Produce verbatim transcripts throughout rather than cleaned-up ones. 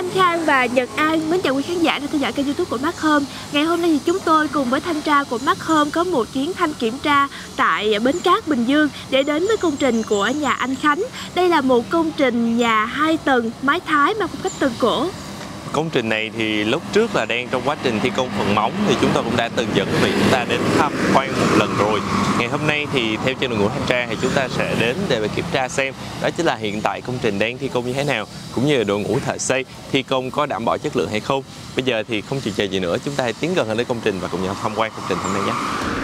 Thanh Khang và Nhật An mến chào quý khán giả đang theo dõi kênh YouTube của Mark Home. Ngày hôm nay thì chúng tôi cùng với thanh tra của Mark Home có một chuyến thanh kiểm tra tại Bến Cát, Bình Dương để đến với công trình của nhà anh Khánh. Đây là một công trình nhà hai tầng mái Thái mang phong cách Tân cổ. Công trình này thì lúc trước là đang trong quá trình thi công phần móng, thì chúng tôi cũng đã từng dẫn quý vị chúng ta đến tham quan một lần rồi. Ngày hôm nay thì theo trên đội ngũ thanh tra thì chúng ta sẽ đến để kiểm tra xem đó chính là hiện tại công trình đang thi công như thế nào, cũng như là đội ngũ thợ xây thi công có đảm bảo chất lượng hay không. Bây giờ thì không chần chờ gì nữa, chúng ta hãy tiến gần hơn đến công trình và cùng nhau tham quan công trình hôm nay nhé.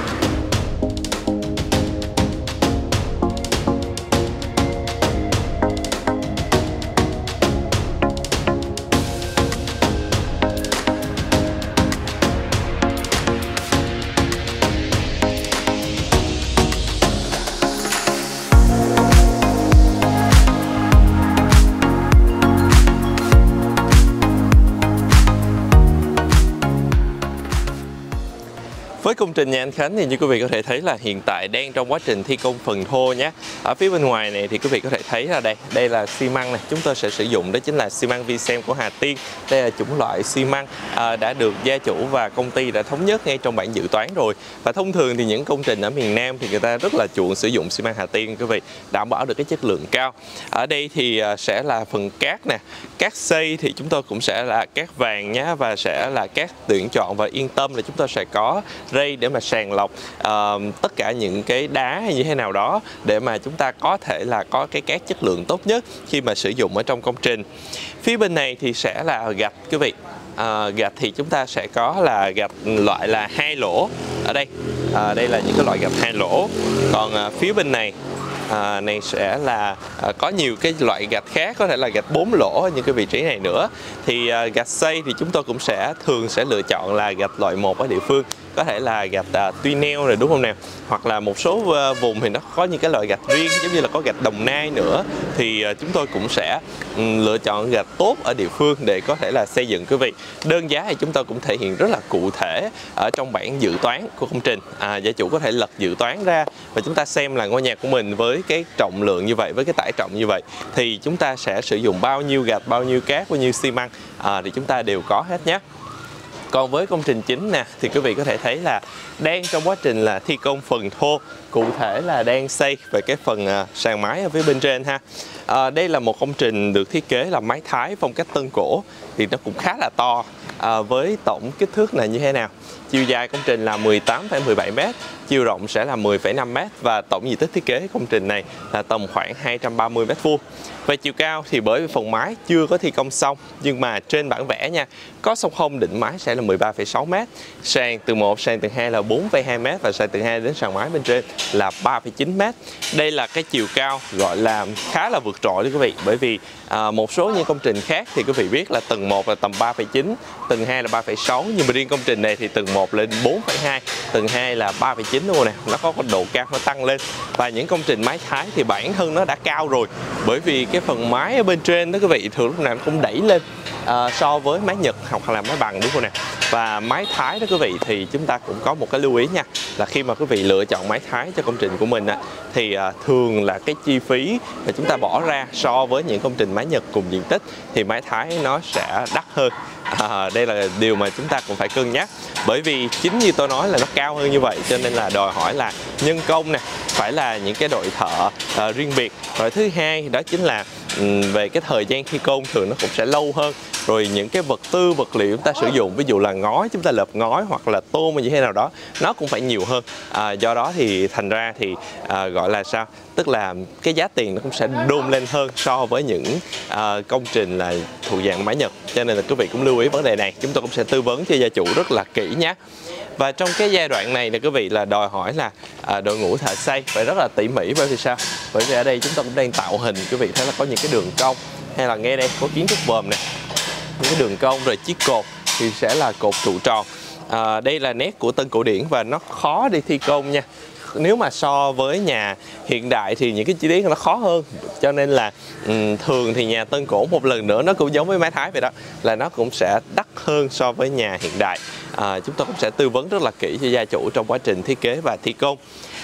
Với công trình nhà anh Khánh thì như quý vị có thể thấy là hiện tại đang trong quá trình thi công phần thô nhé. Ở phía bên ngoài này thì quý vị có thể thấy là đây, đây là xi măng này, chúng tôi sẽ sử dụng đó chính là xi măng Visem của Hà Tiên. Đây là chủng loại xi măng à, đã được gia chủ và công ty đã thống nhất ngay trong bản dự toán rồi. Và thông thường thì những công trình ở miền Nam thì người ta rất là chuộng sử dụng xi măng Hà Tiên quý vị, đảm bảo được cái chất lượng cao. Ở đây thì sẽ là phần cát nè, cát xây thì chúng tôi cũng sẽ là cát vàng nhé, và sẽ là cát tuyển chọn, và yên tâm là chúng tôi sẽ có rây để mà sàng lọc uh, tất cả những cái đá hay như thế nào đó để mà chúng ta có thể là có cái cát chất lượng tốt nhất khi mà sử dụng ở trong công trình. Phía bên này thì sẽ là gạch quý vị. Uh, gạch thì chúng ta sẽ có là gạch loại là hai lỗ ở đây. Uh, đây là những cái loại gạch hai lỗ. Còn uh, phía bên này À, này sẽ là à, có nhiều cái loại gạch khác, có thể là gạch bốn lỗ ở những cái vị trí này nữa. Thì à, gạch xây thì chúng tôi cũng sẽ thường sẽ lựa chọn là gạch loại một ở địa phương, có thể là gạch à, tuy neo rồi đúng không nào, hoặc là một số à, vùng thì nó có những cái loại gạch riêng, giống như là có gạch Đồng Nai nữa, thì à, chúng tôi cũng sẽ um, lựa chọn gạch tốt ở địa phương để có thể là xây dựng quý vị. Đơn giá thì chúng tôi cũng thể hiện rất là cụ thể ở trong bản dự toán của công trình. À, gia chủ có thể lật dự toán ra và chúng ta xem là ngôi nhà của mình với cái trọng lượng như vậy, với cái tải trọng như vậy thì chúng ta sẽ sử dụng bao nhiêu gạch, bao nhiêu cát, bao nhiêu xi măng à, thì chúng ta đều có hết nhé. Còn với công trình chính nè thì quý vị có thể thấy là đang trong quá trình là thi công phần thô, cụ thể là đang xây về cái phần à, sàn mái ở phía bên trên ha. À, đây là một công trình được thiết kế là mái Thái phong cách Tân cổ, thì nó cũng khá là to. À, với tổng kích thước là như thế nào? Chiều dài công trình là mười tám phẩy mười bảy mét, chiều rộng sẽ là mười phẩy năm mét, và tổng diện tích thiết kế công trình này là tầm khoảng hai trăm ba mươi mét vuông. Về chiều cao thì bởi vì phần mái chưa có thi công xong, nhưng mà trên bản vẽ nha, có song hông đỉnh mái sẽ là mười ba phẩy sáu mét, sàn tầng một, sàn tầng hai là bốn phẩy hai mét, và sàn tầng hai đến sàn mái bên trên là ba phẩy chín mét. Đây là cái chiều cao gọi là khá là vượt trội đấy quý vị, bởi vì à, một số những công trình khác thì quý vị biết là tầng một là tầm ba phẩy chín, tầng hai là ba phẩy sáu, nhưng mà riêng công trình này thì tầng một lên bốn phẩy hai, tầng hai là ba phẩy chín luôn nè, nó có cái độ cao nó tăng lên. Và những công trình mái Thái thì bản thân nó đã cao rồi, bởi vì cái phần mái ở bên trên đó quý vị thường lúc nào nó cũng đẩy lên à, so với mái Nhật hoặc là mái bằng đúng không nè. Và mái Thái đó quý vị thì chúng ta cũng có một cái lưu ý nha, là khi mà quý vị lựa chọn mái Thái cho công trình của mình á, thì à, thường là cái chi phí mà chúng ta bỏ ra so với những công trình mái Nhật cùng diện tích thì mái Thái nó sẽ đắt hơn. À, đây là điều mà chúng ta cũng phải cân nhắc, bởi vì chính như tôi nói là nó cao hơn như vậy, cho nên là đòi hỏi là nhân công nè, phải là những cái đội thợ à, riêng biệt. Rồi thứ hai đó chính là um, về cái thời gian thi công thường nó cũng sẽ lâu hơn. Rồi những cái vật tư vật liệu chúng ta sử dụng, ví dụ là ngói, chúng ta lợp ngói hoặc là tôn hay như thế nào đó, nó cũng phải nhiều hơn. À, do đó thì thành ra thì à, gọi là sao, tức là cái giá tiền nó cũng sẽ đôn lên hơn so với những à, công trình là thuộc dạng mái Nhật. Cho nên là quý vị cũng lưu ý vấn đề này, chúng tôi cũng sẽ tư vấn cho gia chủ rất là kỹ nhé. Và trong cái giai đoạn này là quý vị là đòi hỏi là à, đội ngũ thợ xây phải rất là tỉ mỉ, bởi vì sao? Bởi vì ở đây chúng ta cũng đang tạo hình, quý vị thấy là có những cái đường cong, hay là ngay đây có kiến trúc bờm này, những cái đường cong, rồi chiếc cột thì sẽ là cột trụ tròn. À, đây là nét của Tân cổ điển và nó khó đi thi công nha. Nếu mà so với nhà hiện đại thì những cái chi tiết nó khó hơn, cho nên là um, thường thì nhà Tân cổ một lần nữa nó cũng giống với mái Thái vậy đó, là nó cũng sẽ đắt hơn so với nhà hiện đại. À, chúng tôi cũng sẽ tư vấn rất là kỹ cho gia chủ trong quá trình thiết kế và thi công.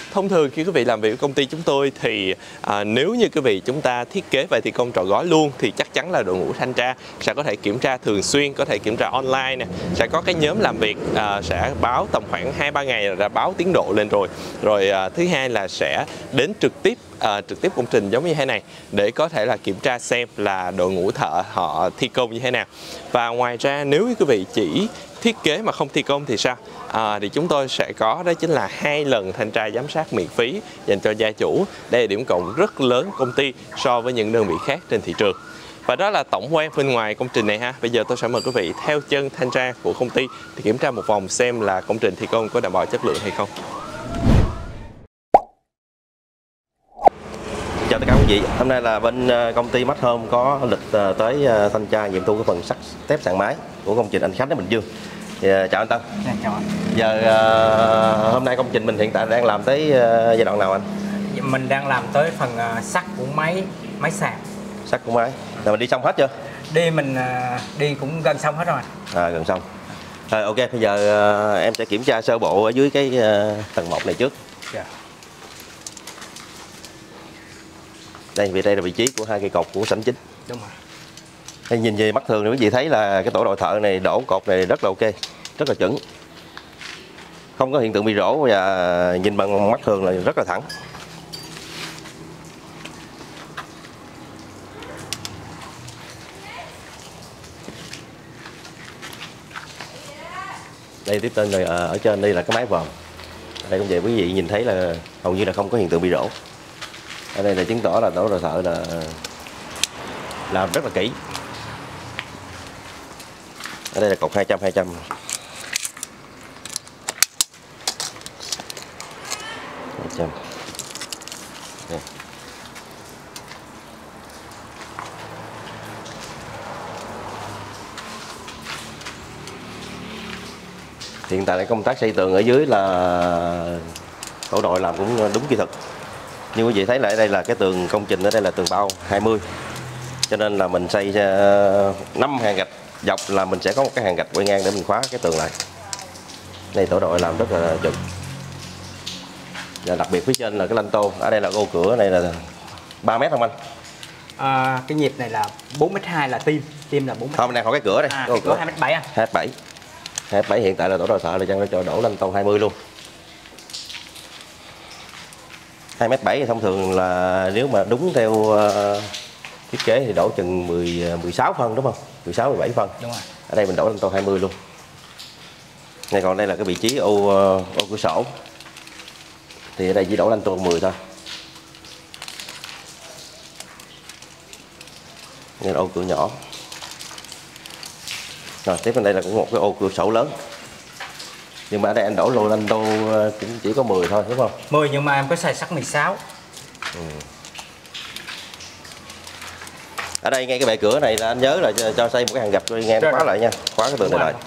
Thông thường khi quý vị làm việc với công ty chúng tôi thì à, nếu như quý vị chúng ta thiết kế và thi công trọn gói luôn thì chắc chắn là đội ngũ thanh tra sẽ có thể kiểm tra thường xuyên, có thể kiểm tra online nè, sẽ có cái nhóm làm việc à, sẽ báo tầm khoảng hai ba ngày là đã báo tiến độ lên rồi. Rồi à, thứ hai là sẽ đến trực tiếp À, trực tiếp công trình giống như thế này để có thể là kiểm tra xem là đội ngũ thợ họ thi công như thế nào. Và ngoài ra nếu quý vị chỉ thiết kế mà không thi công thì sao? À, thì chúng tôi sẽ có đó chính là hai lần thanh tra giám sát miễn phí dành cho gia chủ. Đây là điểm cộng rất lớn công ty so với những đơn vị khác trên thị trường. Và đó là tổng quan bên ngoài công trình này ha. Bây giờ tôi sẽ mời quý vị theo chân thanh tra của công ty để kiểm tra một vòng xem là công trình thi công có đảm bảo chất lượng hay không. Chào tất cả quý vị, hôm nay là bên công ty Mac Home có lịch tới thanh tra nghiệm thu cái phần sắt thép sàn mái của công trình Anh Khánh ở Bình Dương. Thì, chào anh Tân. Dạ, chào anh. Giờ hôm nay công trình mình hiện tại đang làm tới giai đoạn nào anh? Mình đang làm tới phần sắt của máy máy sàn. Sắt của máy. Rồi mình đi xong hết chưa? Đi mình đi cũng gần xong hết rồi. À, gần xong. Rồi ok, bây giờ em sẽ kiểm tra sơ bộ ở dưới cái tầng một này trước. Dạ. Đây, vì đây là vị trí của hai cây cột của sảnh chính. Đúng rồi. Hay nhìn về mắt thường thì quý vị thấy là cái tổ đội thợ này đổ cột này rất là ok, rất là chuẩn. Không có hiện tượng bị rỗ và nhìn bằng mắt thường là rất là thẳng. Đây tiếp tên rồi, ở trên đây là cái mái vòm. Đây cũng vậy, quý vị nhìn thấy là hầu như là không có hiện tượng bị rỗ. Ở đây là chứng tỏ là tổ đội thợ là làm rất là kỹ. Ở đây là cột hai trăm hai trăm. hai trăm. Đây. Hiện tại là công tác xây tường ở dưới là tổ đội làm cũng đúng kỹ thuật. Như quý vị thấy là ở đây là cái tường công trình, ở đây là tường bao hai mươi. Cho nên là mình xây năm hàng gạch dọc là mình sẽ có một cái hàng gạch quay ngang để mình khóa cái tường lại. Đây tổ đội làm rất là chuẩn. Và đặc biệt phía trên là cái lanh tô, ở đây là ô cửa này là ba mét không anh? À, cái nhịp này là bốn mét hai là tim, tim là bốn mét. Không, mình đang hỏi cái cửa đây. À, cái cái cửa hai mét bảy anh. hai mét bảy. hai mét bảy hiện tại là tổ đội thợ là chăng cho đổ lanh tô hai mươi luôn. hai mét bảy thì thông thường là nếu mà đúng theo uh, thiết kế thì đổ chừng mười, mười sáu phân đúng không? mười sáu, mười bảy phân. Đúng rồi. Ở đây mình đổ lanh tô hai mươi luôn. Ngay còn đây là cái vị trí ô, ô cửa sổ. Thì ở đây chỉ đổ lanh tô mười thôi. Đây là ô cửa nhỏ. Rồi tiếp bên đây là cũng một cái ô cửa sổ lớn. Nhưng mà ở đây anh đổ lô lanh tô cũng chỉ có mười thôi đúng không? mười nhưng mà em có xài sắt mười sáu. Ừ. Ở đây ngay cái bệ cửa này là anh nhớ là cho, cho xây một cái hàng gạch nghe nó khóa lại nha, khóa cái tường này lại.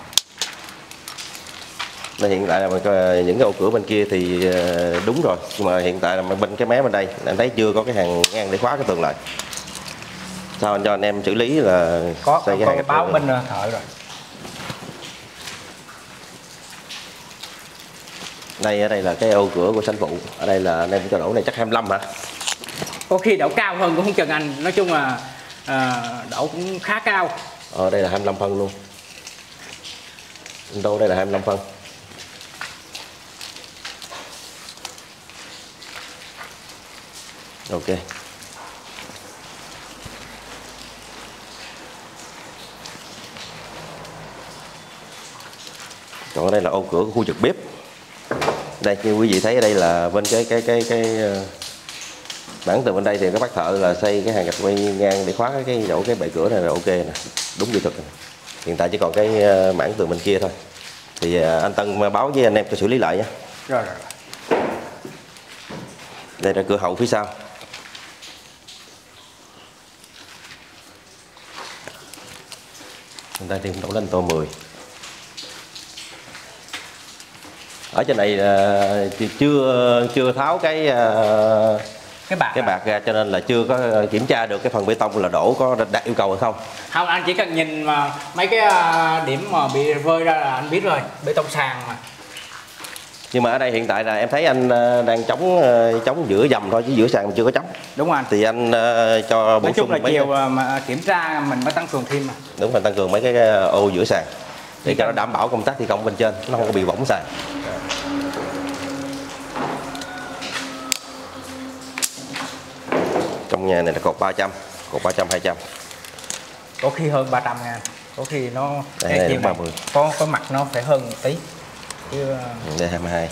Đây hiện tại là những cái ô cửa bên kia thì đúng rồi, nhưng mà hiện tại là bên cái mé bên đây anh thấy chưa có cái hàng ngang để khóa cái tường lại. Sao anh cho anh em xử lý là có xây cái có hàng gạch báo bên thợ rồi. Đây ở đây là cái ô cửa của sảnh phụ. Ở đây là anh em cho đổ này chắc hai mươi lăm hả? Có khi đổ cao hơn cũng không chừng anh. Nói chung là à, đổ cũng khá cao. Ở đây là hai mươi lăm phân luôn. Đâu đây là hai mươi lăm phân. Ok. Còn ở đây là ô cửa của khu vực bếp. Đây như quý vị thấy ở đây là bên cái cái cái cái bản tường bên đây thì các bác thợ là xây cái hàng gạch quay ngang để khóa cái chỗ cái bệ cửa này là ok nè, đúng kỹ thuật. Hiện tại chỉ còn cái mảng tường bên kia thôi. Thì anh Tân báo với anh em cho xử lý lại nha. Rồi rồi. Đây là cửa hậu phía sau. Người ta thêm đổ lên tô mười. Ở trên này uh, chưa chưa tháo cái uh, cái bạc cái bạc ra cho nên là chưa có kiểm tra được cái phần bê tông là đổ có đạt yêu cầu hay không. Không, anh chỉ cần nhìn mà mấy cái điểm mà bị vơi ra là anh biết rồi, bê tông sàn mà. Nhưng mà ở đây hiện tại là em thấy anh đang chống chống giữa dầm thôi, chứ giữa sàn chưa có chống. Đúng rồi anh. Thì anh uh, cho bổ nói chung sung là mấy chiều cái... mà kiểm tra mình mới tăng cường thêm mà. Đúng rồi, tăng cường mấy cái ô giữa sàn để cho nó đảm bảo công tác thi công bên trên nó không có bị võng sàn. Trong nhà này là cột ba trăm, cột ba trăm, hai trăm. Có khi hơn ba trăm ngàn, có khi nó đây, đây, này, có có mặt nó phải hơn một tí chứ. Đây hai mươi hai.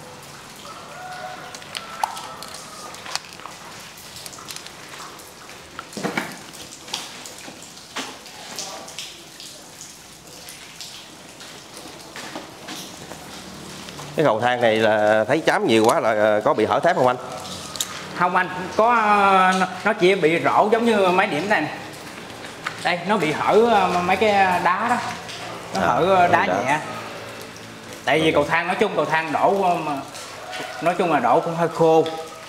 Cái cầu thang này là thấy chám nhiều quá, là có bị hở thép không anh? Không anh, có nó chỉ bị rỗ giống như mấy điểm này. Đây nó bị hở mấy cái đá đó, nó à, hở đá nhẹ. Đá. Tại vì cầu thang nói chung cầu thang đổ mà nói chung là đổ cũng hơi khô.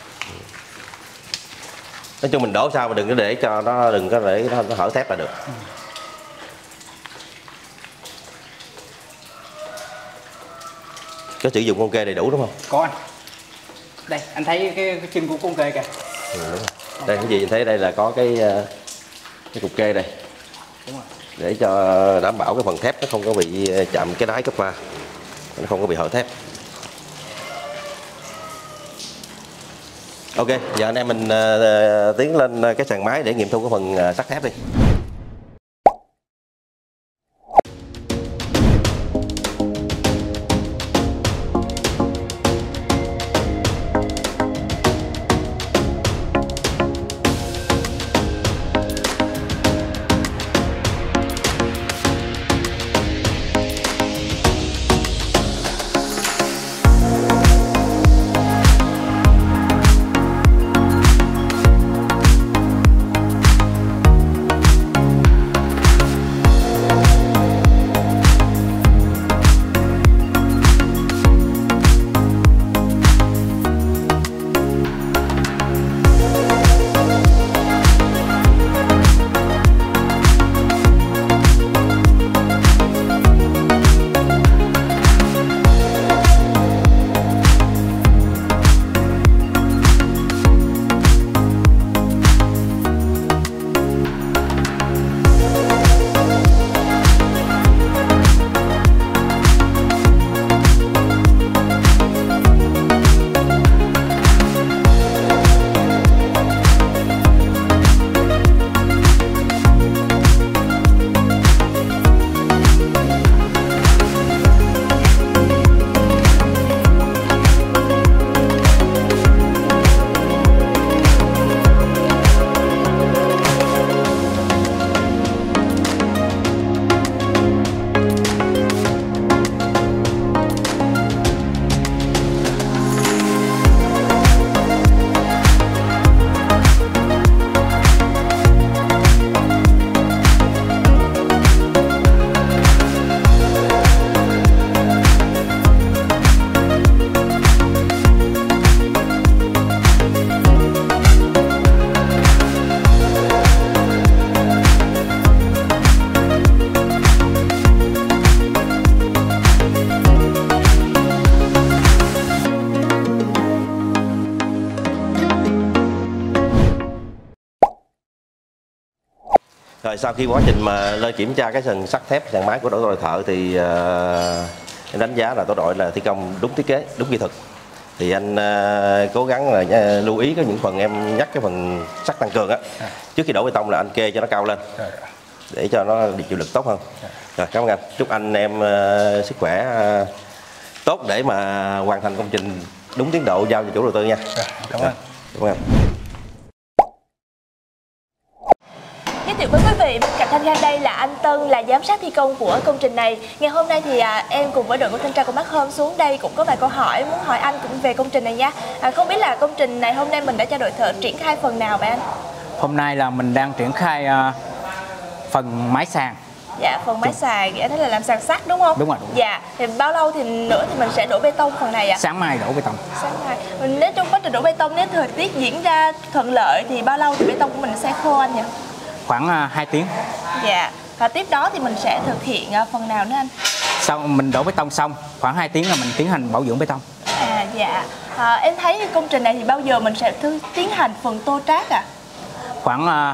Nói chung mình đổ sao mà đừng có để cho nó đừng có để nó, nó hở thép là được. Ừ. Có sử dụng con kê đầy đủ đúng không? Có anh. Đây anh thấy cái, cái chân của con kê kìa. Ừ, đúng rồi. Đây cái gì anh thấy đây là có cái cái cục kê đây. Đúng rồi. Để cho đảm bảo cái phần thép nó không có bị chạm cái đáy cấp va, nó không có bị hở thép. Ok, giờ anh em mình uh, tiến lên cái sàn máy để nghiệm thu cái phần uh, sắt thép đi. Rồi sau khi quá trình mà lên kiểm tra cái sàn sắt thép sàn máy của tổ đội thợ thì uh, em đánh giá là tổ đội là thi công đúng thiết kế, đúng kỹ thuật. Thì anh uh, cố gắng là uh, lưu ý có những phần em nhắc cái phần sắt tăng cường á. À. Trước khi đổ bê tông là anh kê cho nó cao lên. À. Để cho nó chịu lực tốt hơn. À. Rồi cảm ơn anh. Chúc anh em uh, sức khỏe uh, tốt để mà hoàn thành công trình đúng tiến độ giao cho chủ đầu tư nha. À, cảm ơn. Cảm ơn anh. Giới thiệu với quý vị, bên cạnh Thanh Khang đây là anh Tân, là giám sát thi công của công trình này. Ngày hôm nay thì à, em cùng với đội của thanh tra của Mark Home xuống đây cũng có vài câu hỏi muốn hỏi anh cũng về công trình này nha. À, không biết là công trình này hôm nay mình đã cho đội thợ triển khai phần nào vậy anh? Hôm nay là mình đang triển khai uh, phần mái sàn. Dạ, phần mái sàn, nghĩa là làm sàn sắt đúng không? Đúng rồi. Đúng. Dạ, thì bao lâu thì nữa thì mình sẽ đổ bê tông phần này ạ? À? Sáng mai đổ bê tông. Sáng mai. Nếu trong quá trình đổ bê tông, nếu thời tiết diễn ra thuận lợi thì bao lâu thì bê tông của mình sẽ khô anh nhỉ? Khoảng uh, hai tiếng. Dạ, và tiếp đó thì mình sẽ thực hiện uh, phần nào nữa anh? Sau mình đổ bê tông xong, khoảng hai tiếng là mình tiến hành bảo dưỡng bê tông. Dạ, à, em thấy công trình này thì bao giờ mình sẽ thư- tiến hành phần tô trát ạ? À? Khoảng uh,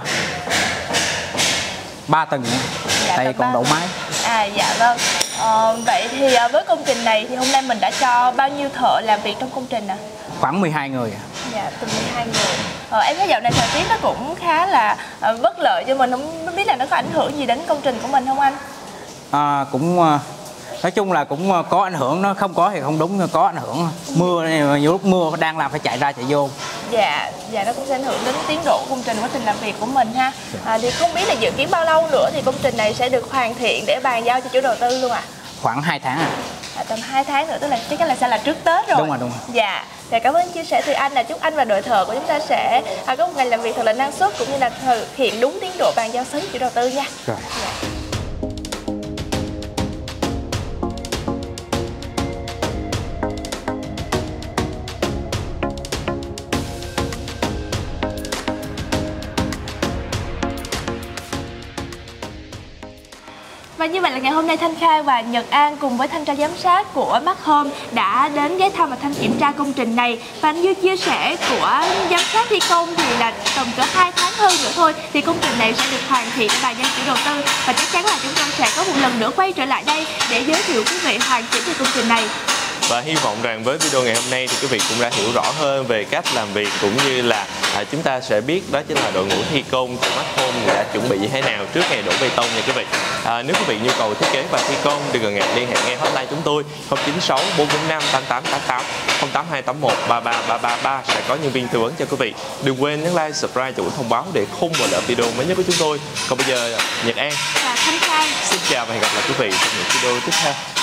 ba tầng nữa. Dạ, Đây còn đậu tầng. mái. À dạ vâng. Ờ, vậy thì à, với công trình này thì hôm nay mình đã cho bao nhiêu thợ làm việc trong công trình ạ? À? Khoảng mười hai người. Dạ, từ mười hai người. Ờ, em thấy dạo này thời tiết nó cũng khá là uh, bất lợi cho mình, không biết là nó có ảnh hưởng gì đến công trình của mình không anh? À, cũng uh, nói chung là cũng có ảnh hưởng, nó không có thì không đúng, có ảnh hưởng. Mưa này, nhiều lúc mưa đang làm phải chạy ra chạy vô. Dạ, dạ nó cũng sẽ ảnh hưởng đến tiến độ của công trình, quá trình làm việc của mình ha. À, thì không biết là dự kiến bao lâu nữa thì công trình này sẽ được hoàn thiện để bàn giao cho chủ đầu tư luôn ạ? À? Khoảng hai tháng à. À, tầm hai tháng nữa, tức là chắc chắn là sẽ là trước Tết rồi. Đúng rồi, đúng rồi. Dạ, dạ cảm ơn chia sẻ từ anh, là chúc anh và đội thợ của chúng ta sẽ à, có một ngày làm việc thật là năng suất cũng như là thực hiện đúng tiến độ bàn giao sớm chủ đầu tư nha. Rồi. Dạ. Và như vậy là ngày hôm nay Thanh Khang và Nhật An cùng với thanh tra giám sát của Mark Home đã đến ghé thăm và thanh kiểm tra công trình này. Và như chia sẻ của giám sát thi công thì là tầm cỡ hai tháng hơn nữa thôi thì công trình này sẽ được hoàn thiện để bàn giao chủ đầu tư. Và chắc chắn là chúng tôi sẽ có một lần nữa quay trở lại đây để giới thiệu quý vị hoàn chỉnh về công trình này. Và hy vọng rằng với video ngày hôm nay thì quý vị cũng đã hiểu rõ hơn về cách làm việc cũng như là à, chúng ta sẽ biết đó chính là đội ngũ thi công của Mark Home đã chuẩn bị như thế nào trước ngày đổ bê tông nha quý vị. À, nếu quý vị nhu cầu thiết kế và thi công đừng ngần ngại liên hệ ngay hotline chúng tôi không chín sáu bốn bốn năm tám tám tám tám, không tám hai tám một ba ba ba ba ba, sẽ có nhân viên tư vấn cho quý vị. Đừng quên nhấn like, subscribe và thông báo để không bỏ lỡ video mới nhất của chúng tôi. Còn bây giờ Nhật An và Thanh Khang xin chào và hẹn gặp lại quý vị trong những video tiếp theo.